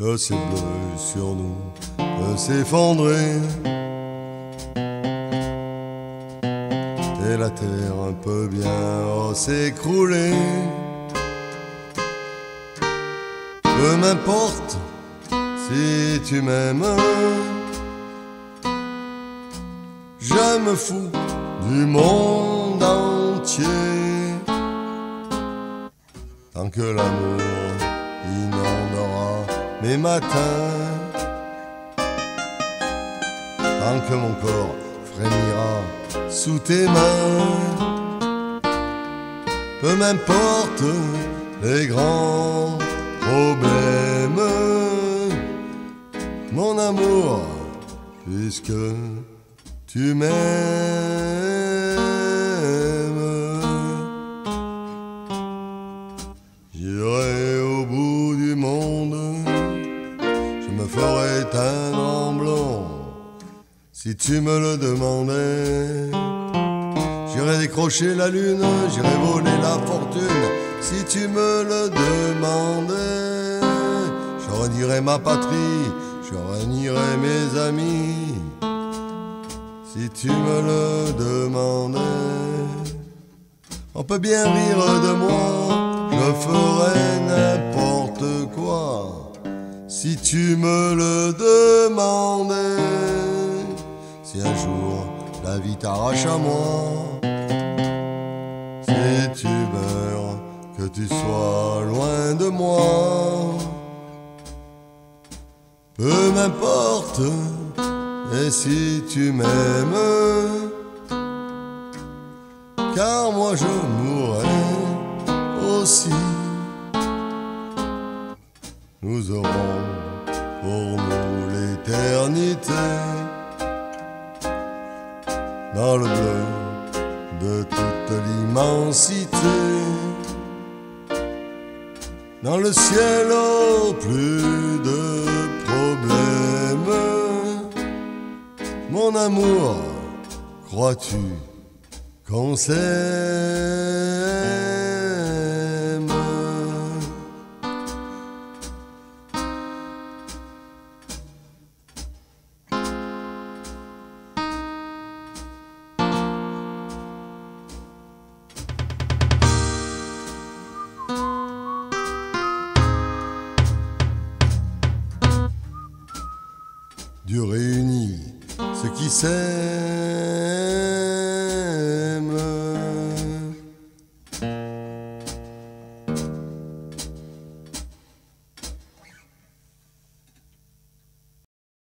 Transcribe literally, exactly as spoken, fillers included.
le ciel bleu sur nous peut s'effondrer, et la terre peut bien s'écrouler. Peu m'importe si tu m'aimes, je me fous du monde entier. Tant que l'amour inondera mes matins, tant que mon corps frémira sous tes mains, peu m'importe les grands problèmes, mon amour, puisque tu m'aimes. J'irai au bout du monde, je me ferai teindre en blond, si tu me le demandais. J'irai décrocher la lune, j'irai voler la fortune, si tu me le demandais. Je renierai ma patrie, je renierai mes amis, si tu me le demandais. On peut bien rire de moi, je ferai n'importe quoi, si tu me le demandais. Si un jour la vie t'arrache à moi, si tu meurs, que tu sois loin de moi, peu m'importe, et si tu m'aimes, car moi je mourrai aussi. Nous aurons pour nous l'éternité, dans le bleu de toute l'immensité, dans le ciel au plus de problèmes. Mon amour, crois-tu qu'on s'aime? Dieu réunit ceux qui s'aiment